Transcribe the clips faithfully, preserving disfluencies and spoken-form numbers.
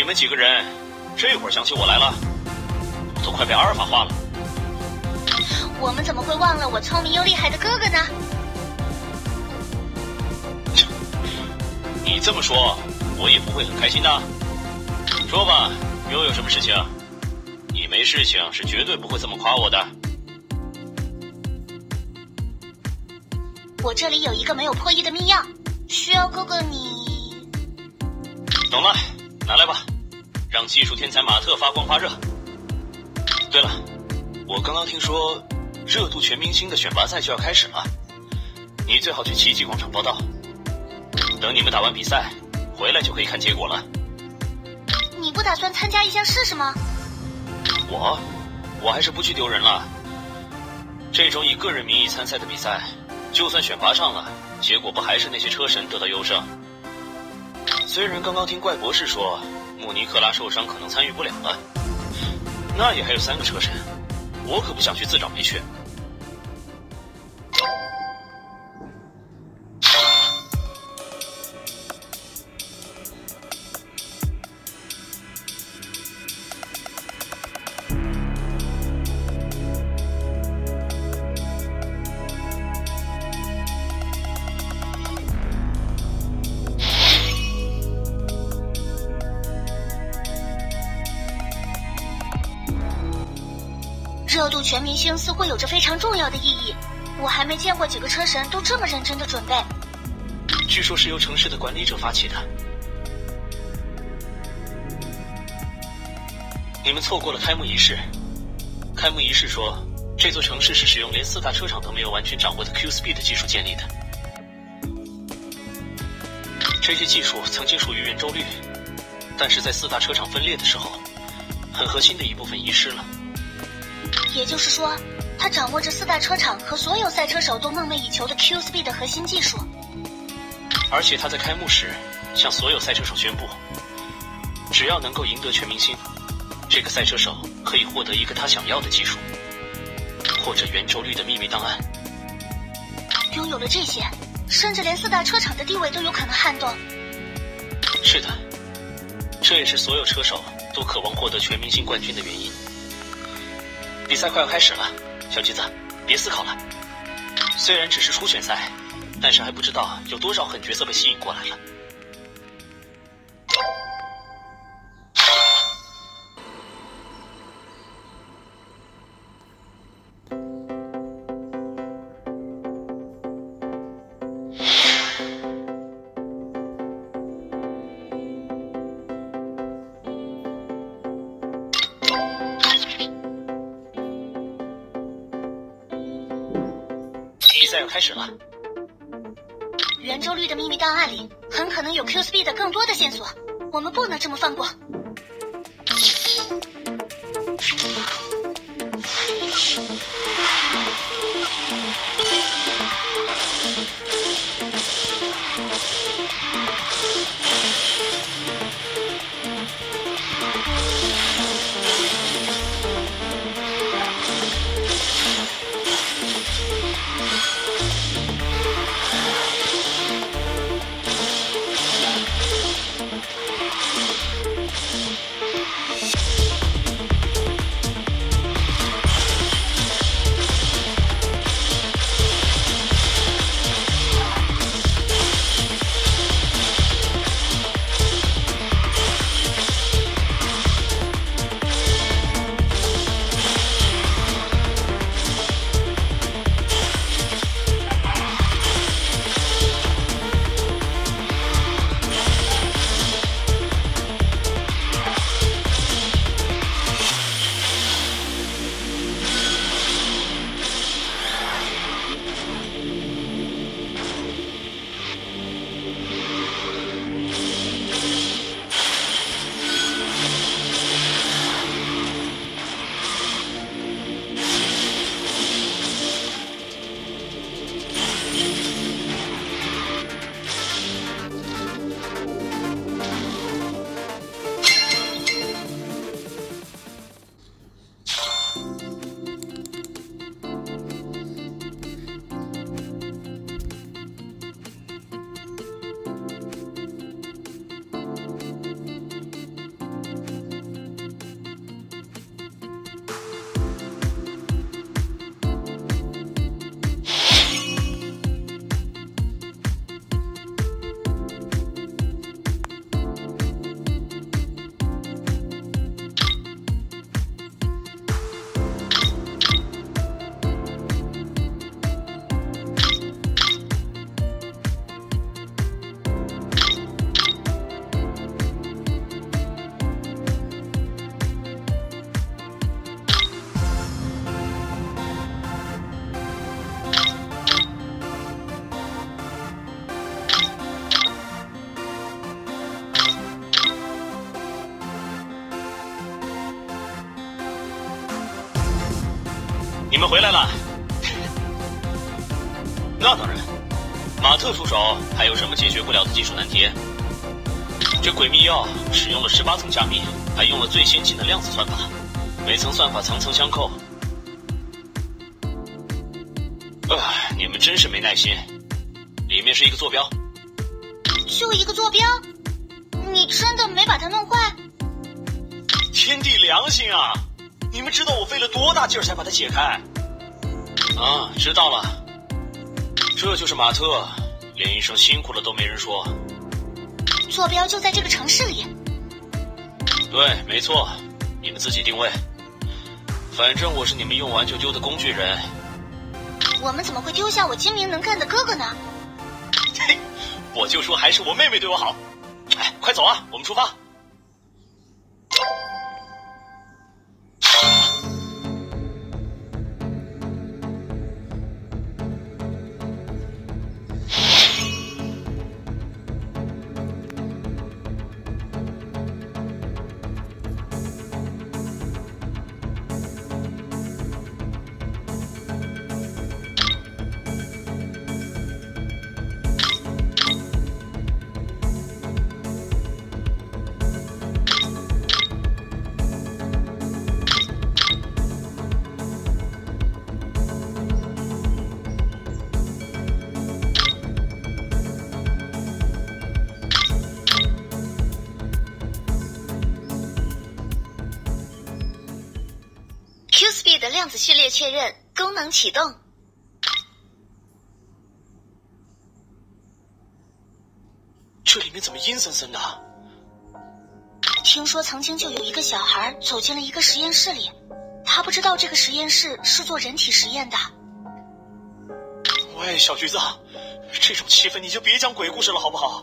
们几个人这会儿想起我来了，都快被阿尔法化了。 我们怎么会忘了我聪明又厉害的哥哥呢？ 你这么说，我也不会很开心的。说吧，又有什么事情？你没事情是绝对不会这么夸我的。 我这里有一个没有破译的密钥，需要哥哥你。 懂了，拿来吧，让技术天才马特发光发热。对了，我刚刚听说热度全明星的选拔赛就要开始了，你最好去奇迹广场报道。等你们打完比赛回来就可以看结果了。 你不打算参加一下试试吗？ 我我还是不去丢人了。这种以个人名义参赛的比赛，就算选拔上了，结果不还是那些车神得到优胜？虽然刚刚听怪博士说穆尼克拉受伤可能参与不了了，那也还有三个车神，我可不想去自找没趣。 热度全明星似乎有着非常重要的意义，我还没见过几个车神都这么认真的准备。 据说是由城市的管理者发起的。你们错过了开幕仪式。开幕仪式说，这座城市是使用连四大车厂都没有完全掌握的 Q Speed 技术建立的。这些技术曾经属于圆周率，但是在四大车厂分裂的时候，很核心的一部分遗失了。 也就是说，他掌握着四大车厂和所有赛车手都梦寐以求的 Q Speed 的核心技术。 而且他在开幕时向所有赛车手宣布，只要能够赢得全明星，这个赛车手可以获得一个他想要的技术，或者圆周率的秘密档案。 拥有了这些，甚至连四大车厂的地位都有可能撼动。 是的，这也是所有车手都渴望获得全明星冠军的原因。比赛快要开始了，小橘子，别思考了。虽然只是初选赛，但是还不知道有多少狠角色被吸引过来了。比赛要开始了。 圆周率的秘密档案里很可能有 Q Speed 更多的线索，我们不能这么放过。 你们回来了。那当然，马特出手还有什么解决不了的技术难题？这诡秘药使用了十八层加密，还用了最先进的量子算法，每层算法层层相扣。啊，你们真是没耐心。里面是一个坐标， 就一个坐标？你真的没把它弄坏？ 天地良心啊！你们知道我费了多大劲儿才把它解开？啊，知道了。这就是马特，连一声辛苦了都没人说。 坐标就在这个城市里。 对，没错，你们自己定位。反正我是你们用完就丢的工具人。 我们怎么会丢下我精明能干的哥哥呢？ 嘿，我就说还是我妹妹对我好。哎，快走啊，我们出发。 Q-Speed 的量子序列确认，功能启动。 这里面怎么阴森森的？ 听说曾经就有一个小孩走进了一个实验室里，他不知道这个实验室是做人体实验的。 喂，小橘子，这种气氛你就别讲鬼故事了，好不好？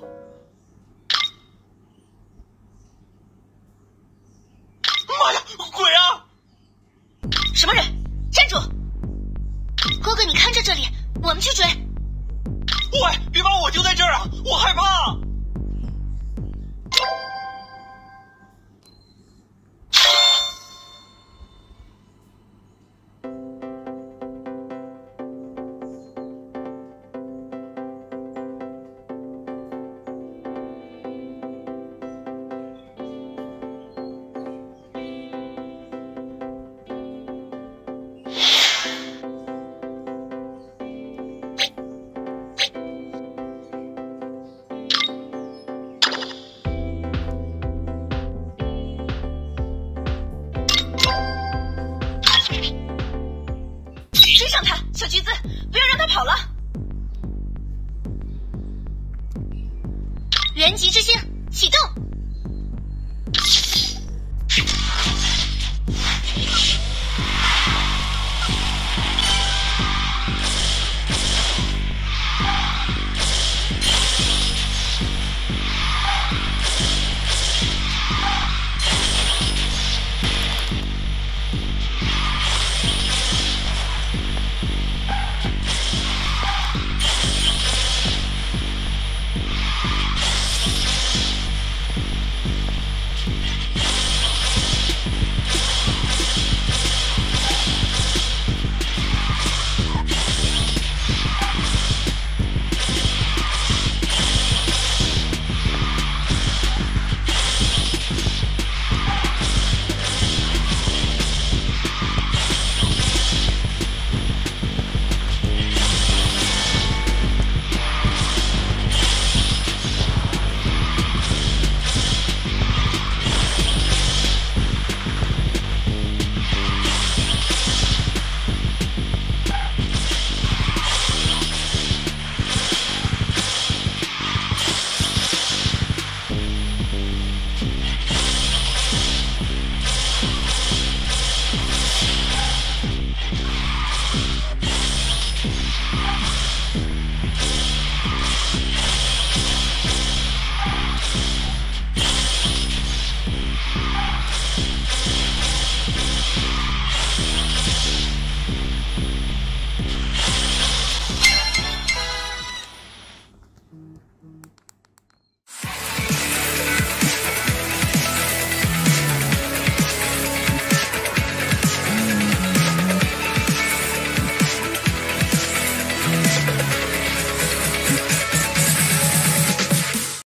妈呀，鬼啊！ 什么人？站住！哥哥，你看着这里，我们去追。 喂，别把我丢在这儿啊，我害怕。 追上他，小橘子，不要让他跑了。原极之星。